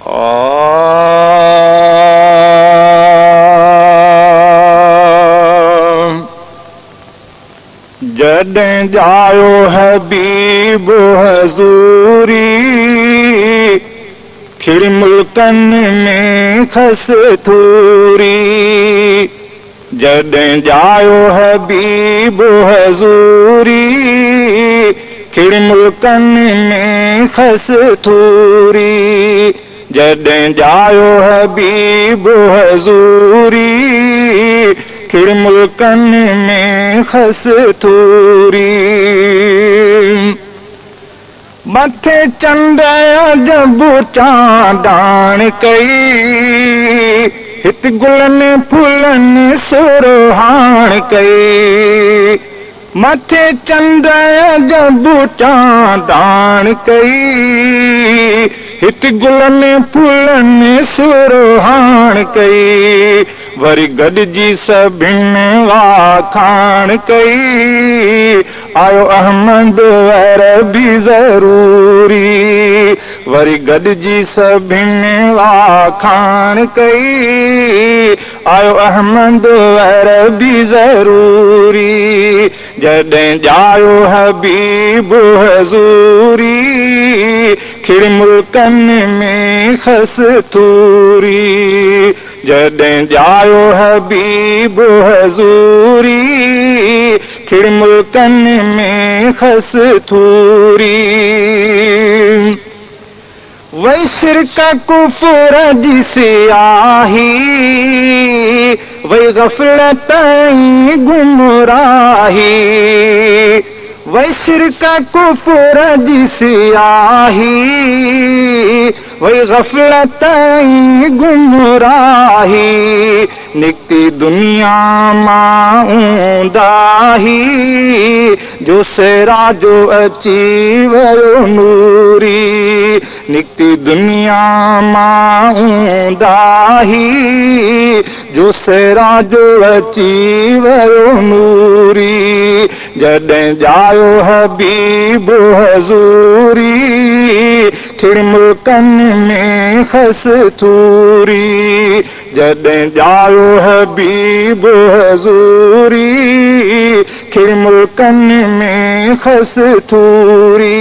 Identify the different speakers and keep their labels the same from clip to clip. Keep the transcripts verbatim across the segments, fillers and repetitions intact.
Speaker 1: जॾहिं ॼायो हबीब हज़ूरी खिड़ मुल्कनि में खस थूरी जॾहिं ॼायो हबीब हज़ूरी खिड़ मुल्कनि में खस थूरी जॾहिं ॼायो हबीब हज़ूरी खिड़ मुल्कनि में खस थूरी मथे चंड जब चांडाण कई हित गुलनि फुलनि सुरहाण कई मथे चंड जब चांडाण कई हित गुलनि फुलनि सुरहाण कई वरी गॾिजी सभिनि वाखाण कई आयो अहमद वर बि ज़रूरी वरी गॾिजी सभिनि वाखाण कई आयो अहमद वर बि ज़रूरी जॾहिं ॼायो हबीब हज़ूरी खिड़ मुल्कनि में खस थूरी जॾहिं ॼायो हबीब हज़ूरी खिड़ मुल्कनि में खस थूरी वही शिरक कुफर जी सियाही वही गफलत गुमराही वही शिरक कुफर जी सियाही वही गफलत गुमराही निकती दुनिया मां ऊंदाही जो सेरा जो अची वियो नूरी निकती दुनिया मां ऊंदाही जो सेरा जो अची वियो नूरी जॾहिं ॼायो हबीब हज़ूरी खिड़ मुल्कनि में खस थूरी जॾहिं ॼायो हबीब हज़ूरी खिड़ मुल्कनि में खस थूरी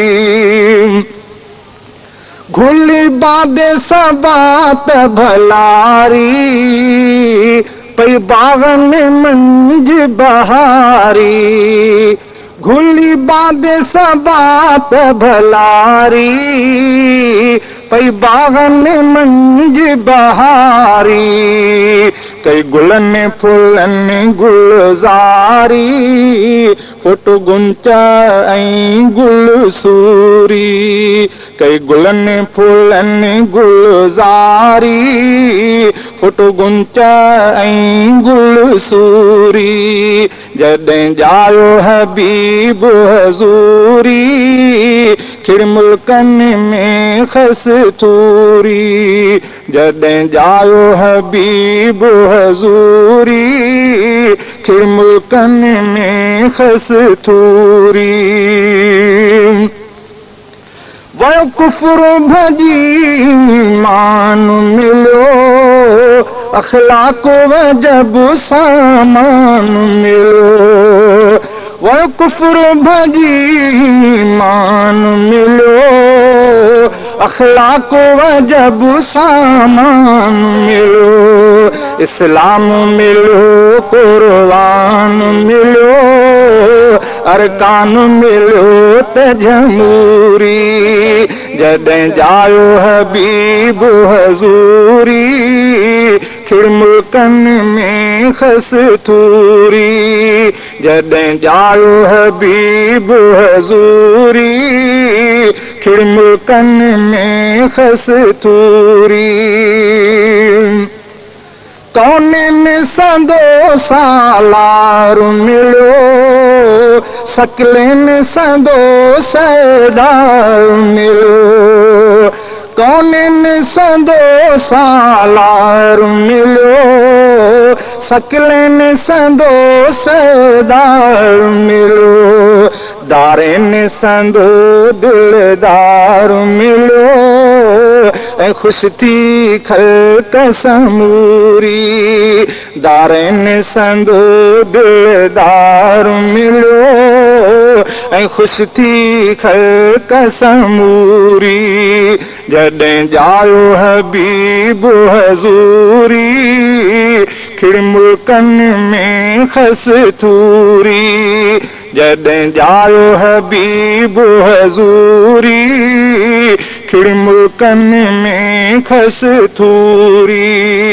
Speaker 1: घुली बादे सबात भलारी पई बागनि मंझ बहारी घुली बादे सबात भलारी पई बागनि मंझ बहारी कई गुलनि फुलनि गुलज़ारी फोटो गुंचा ऐं गुल सूरी कई गुलनि फुलनि गुलज़ारी फोटो गुंचा ऐं गुल सूरी जॾहिं ॼायो हबीब हज़ूरी खिड़ मुल्कनि में खस थूरी जॾहिं ॼायो हबीब हज़ूरी खिड़ मुल्कनि में खस थूरी वयो कुफर भॼी मान मिलियो अखलाक वजब सामान मिलियो वयो कुफर भॼी मान मिलियो अखलाक वजब सामान मिलियो इस्लाम मिलियो कुर्बान मिलियो अरकान मिलियो त जमूरी जॾहिं ॼायो हबीब हज़ूरी खिड़ मुल्कनि में खस थूरी जॾहिं ॼायो हबीब हज़ूरी खिड़ मुल्कनि में खस थूरी कौननि संदो सालार मिलियो सकलनि संदो सैदार मिलियो कौननि संदो सालार मिलियो सकलनि संदो सैदार मिलियो दारनि संदो दिलदार मिलियो ऐं ख़ुश थी ख़ल्क़ समूरी दारन संदो दिलदार मिलो ऐं ख़ुश थी ख़ल्क़ समूरी जॾहिं ॼायो हबीब हज़ूरी खिड़ मुल्कनि में खस थूरी जॾहिं ॼायो हबीब हज़ूरी खिड़ मुल्कनि में खस थूरी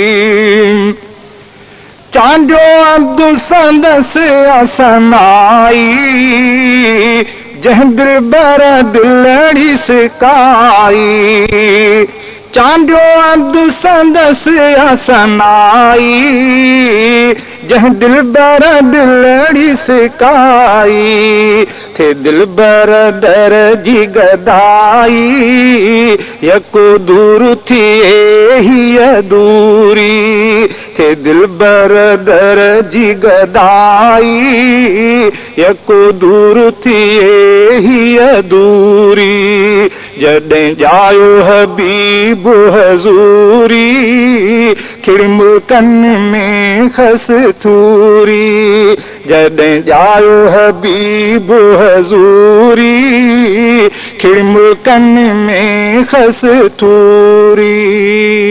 Speaker 1: चांडियो अब्दु संदसि असनाई जंहिं दिलबर दिलड़ी सिकाई चांडियो अब्दु संदसि असनाई जंहिं दिलबर दिलड़ी सिकाई थे दिलबर दर जी गदाई यको दूर थिए हीअ दूरी थे दिलबर दर जी गदाई यको दूर थिए हीअ दूरी जॾहिं ॼायो हबीब हज़ूरी खिड़ मुल्कनि में खस थूरी जॾहिं ॼायो हबीब हज़ूरी खिड़ मुल्कनि में खस थूरी